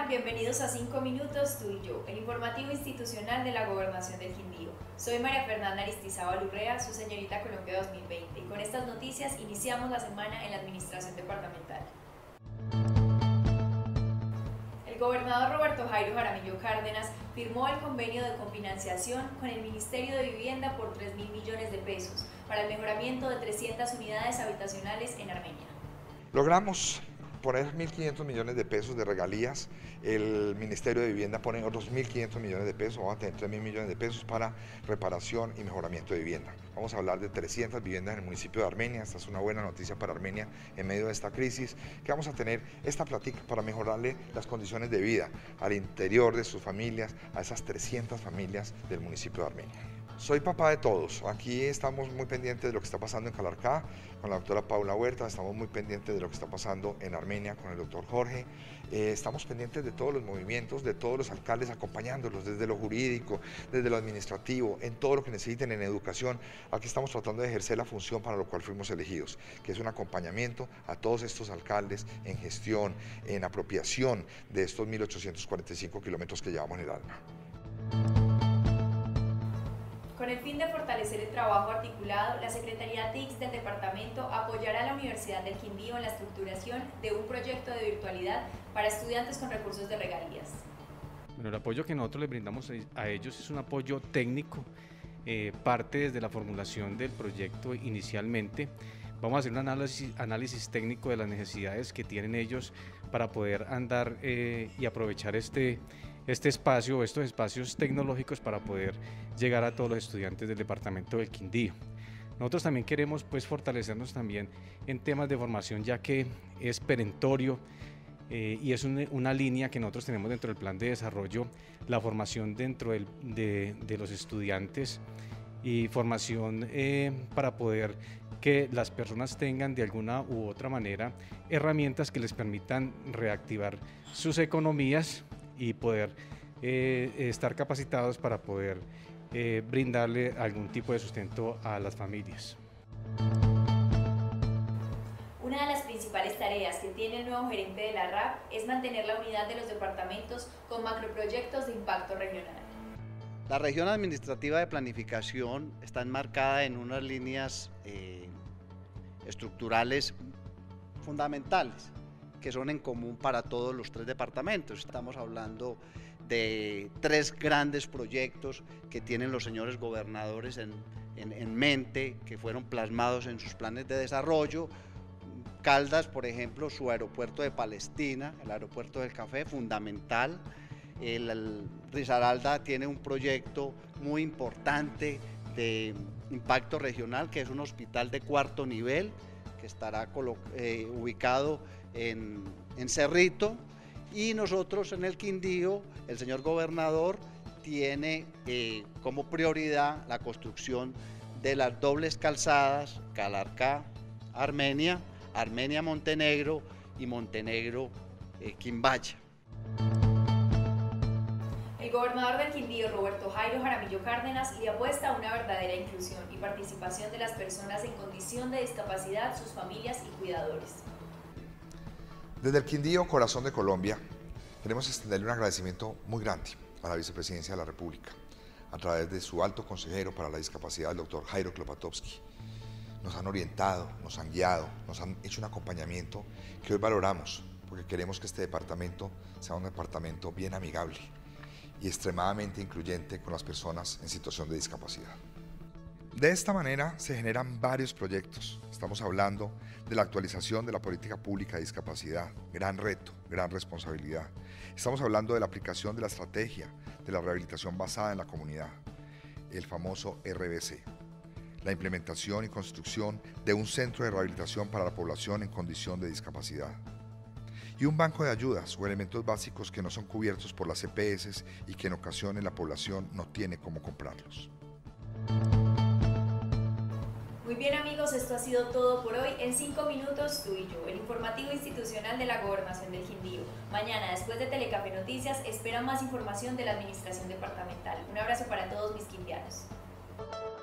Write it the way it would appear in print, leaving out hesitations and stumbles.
Bienvenidos a 5 minutos tú y yo, el informativo institucional de la Gobernación del Quindío. Soy María Fernanda Aristizábal Urrea, su señorita Colombia 2020, y con estas noticias iniciamos la semana en la administración departamental. El gobernador Roberto Jairo Jaramillo Cárdenas firmó el convenio de cofinanciación con el Ministerio de Vivienda por 3.000 millones de pesos para el mejoramiento de 300 unidades habitacionales en Armenia. Logramos poner 1.500 millones de pesos de regalías, el Ministerio de Vivienda pone otros 1.500 millones de pesos, vamos a tener 3.000 millones de pesos para reparación y mejoramiento de vivienda. Vamos a hablar de 300 viviendas en el municipio de Armenia. Esta es una buena noticia para Armenia en medio de esta crisis, que vamos a tener esta plática para mejorarle las condiciones de vida al interior de sus familias, a esas 300 familias del municipio de Armenia. Soy papá de todos, aquí estamos muy pendientes de lo que está pasando en Calarcá, con la doctora Paula Huerta, estamos muy pendientes de lo que está pasando en Armenia con el doctor Jorge, estamos pendientes de todos los movimientos, de todos los alcaldes acompañándolos, desde lo jurídico, desde lo administrativo, en todo lo que necesiten, en educación. Aquí estamos tratando de ejercer la función para lo cual fuimos elegidos, que es un acompañamiento a todos estos alcaldes en gestión, en apropiación de estos 1.845 kilómetros que llevamos en el alma. Con el fin de fortalecer el trabajo articulado, la Secretaría TICS del departamento apoyará a la Universidad del Quindío en la estructuración de un proyecto de virtualidad para estudiantes con recursos de regalías. Bueno, el apoyo que nosotros les brindamos a ellos es un apoyo técnico, parte desde la formulación del proyecto inicialmente. Vamos a hacer un análisis técnico de las necesidades que tienen ellos para poder andar y aprovechar este espacio, estos espacios tecnológicos para poder llegar a todos los estudiantes del departamento del Quindío. Nosotros también queremos fortalecernos también en temas de formación, ya que es perentorio y es una línea que nosotros tenemos dentro del plan de desarrollo, la formación dentro de los estudiantes y formación para poder que las personas tengan de alguna u otra manera herramientas que les permitan reactivar sus economías y poder estar capacitados para poder brindarle algún tipo de sustento a las familias. Una de las principales tareas que tiene el nuevo gerente de la RAP es mantener la unidad de los departamentos con macroproyectos de impacto regional. La región administrativa de planificación está enmarcada en unas líneas estructurales fundamentales que son en común para todos los tres departamentos. Estamos hablando de tres grandes proyectos que tienen los señores gobernadores en mente, que fueron plasmados en sus planes de desarrollo. Caldas, por ejemplo, su aeropuerto de Palestina, el aeropuerto del Café, fundamental. El Risaralda tiene un proyecto muy importante de impacto regional, que es un hospital de 4º nivel, que estará ubicado en Cerrito, y nosotros en el Quindío, el señor gobernador tiene como prioridad la construcción de las dobles calzadas Calarcá-Armenia, Armenia-Montenegro y Montenegro-Quimbaya. El gobernador del Quindío, Roberto Jairo Jaramillo Cárdenas, le apuesta a una verdadera inclusión y participación de las personas en condición de discapacidad, sus familias y cuidadores. Desde el Quindío, corazón de Colombia, queremos extenderle un agradecimiento muy grande a la Vicepresidencia de la República, a través de su alto consejero para la discapacidad, el doctor Jairo Klopatowski. Nos han orientado, nos han guiado, nos han hecho un acompañamiento que hoy valoramos, porque queremos que este departamento sea un departamento bien amigable y extremadamente incluyente con las personas en situación de discapacidad. De esta manera se generan varios proyectos. Estamos hablando de la actualización de la política pública de discapacidad, gran reto, gran responsabilidad. Estamos hablando de la aplicación de la estrategia de la rehabilitación basada en la comunidad, el famoso RBC. La implementación y construcción de un centro de rehabilitación para la población en condición de discapacidad. Y un banco de ayudas o elementos básicos que no son cubiertos por las EPS y que en ocasiones la población no tiene cómo comprarlos. Muy bien amigos, esto ha sido todo por hoy en 5 minutos tú y yo, el informativo institucional de la Gobernación del Quindío. Mañana, después de Telecafé Noticias, espera más información de la administración departamental. Un abrazo para todos mis quindianos.